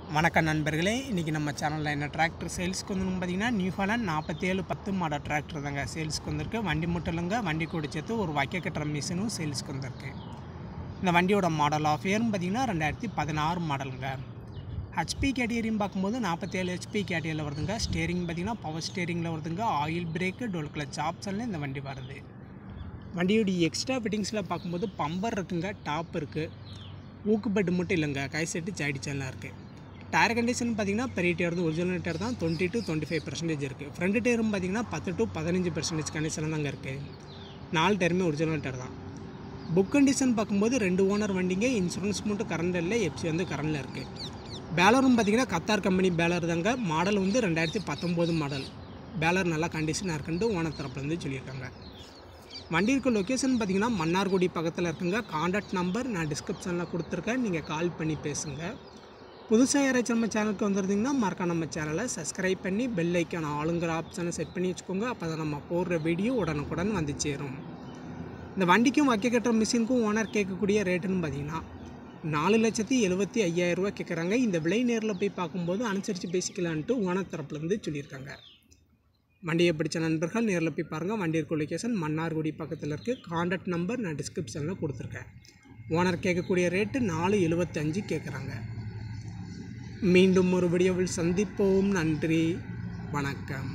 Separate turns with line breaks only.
வணக்கம் நண்பர்களே, இன்றைக்கி நம்ம சேனலில் என்ன டிராக்டர் சேல்ஸ்க்கு வந்துன்னு பார்த்தீங்கன்னா நியூ ஹாலண்ட் 4710 மாடல் டிராக்டர் தாங்க சேல்ஸ்க்கு வந்திருக்கு. வண்டி மட்டும் இல்லைங்க, வண்டி கூட சேர்த்து ஒரு வைக்க கட்டுற மிஷினும் சேல்ஸ்க்கு வந்திருக்கு. இந்த வண்டியோட மாடல் ஆஃப் இயர்னு பார்த்தீங்கன்னா 2016 மாடலுங்க. ஹெச்பி கேட்டகரின்னு பார்க்கும்போது 47 ஹெச்பி கேட்டகரியில் வருதுங்க. ஸ்டேரிங் பார்த்தீங்கன்னா பவர் ஸ்டேரிங்கில் வருதுங்க. ஆயில் பிரேக்கு, டோல் கிளச் ஆப்ஷனில் இந்த வண்டி வருது. வண்டியோடைய எக்ஸ்ட்ரா ஃபிட்டிங்ஸில் பார்க்கும்போது பம்பர் இருக்குங்க, டாப் இருக்குது, ஊக்கு பெட்டு மட்டும் இல்லைங்க, கை செட்டு சைடு சேனலாக இருக்குது. டயர் கண்டிஷன் பார்த்தீங்கன்னா பெரிய டயர் வந்து ஒரிஜினல் டயர் தான், 20 to 25% இருக்குது. ஃப்ரண்ட் டயரும் பார்த்தீங்கன்னா 10 to 15% கண்டிஷன் தாங்க இருக்குது. 4 டயருமே ஒரிஜினல் டயர் தான். புக் கண்டிஷன் பார்க்கும்போது 2 ஓனர் வண்டிங்க, இன்சூரன்ஸ் மட்டும் கரண்ட் இல்லை, எஃப்சி வந்து கரண்டில் இருக்குது. பேலரும் பார்த்தீங்கன்னா கத்தார் கம்பெனி பேலர் தாங்க. மாடல் வந்து 2019 மாடல். பேலர் நல்லா கண்டிஷனாக இருக்குன்ட்டு ஓனர் தரப்புலேருந்து சொல்லியிருக்காங்க. வண்டி இருக்க லொக்கேஷன் பார்த்தீங்கன்னா மன்னார்குடி பக்கத்தில் இருக்குங்க. கான்டாக்ட் நம்பர் நான் டிஸ்கிரிப்ஷனில் கொடுத்துருக்கேன், நீங்கள் கால் பண்ணி பேசுங்க. புதுசாக யாராச்சும் நம்ம சேனலுக்கு வந்துருந்தீங்கன்னா மறக்காம நம்ம சேனலை சப்ஸ்கிரைப் பண்ணி பெல் ஐக்கான ஆளுங்கிற ஆப்ஷனை செட் பண்ணி வச்சுக்கோங்க. அப்போ தான் நம்ம போடுற வீடியோ உடனுக்குடன் வந்து சேரும். இந்த வண்டிக்கும் வைக்க கட்டுற மிஷினுக்கும் ஓனர் கேட்கக்கூடிய ரேட்டுன்னு பார்த்தீங்கன்னா 4,75,000 ரூபா கேட்குறாங்க. இந்த விலை நேரில் போய் பார்க்கும்போது அனுசரித்து பேசிக்கலான்ட்டு ஓனர் தரப்புலேருந்து சொல்லியிருக்காங்க. வண்டியை பிடிச்ச நண்பர்கள் நேரில் போய் பாருங்கள். வண்டி இருக்க லொக்கேஷன் மன்னார்குடி பக்கத்தில் இருக்குது. கான்டாக்ட் நம்பர் நான் டிஸ்கிரிப்ஷனில் கொடுத்துருக்கேன். ஓனர் கேட்கக்கூடிய ரேட்டு 4,75,000 கேட்குறாங்க. மீண்டும் ஒரு வீடியோவில் சந்திப்போம். நன்றி, வணக்கம்.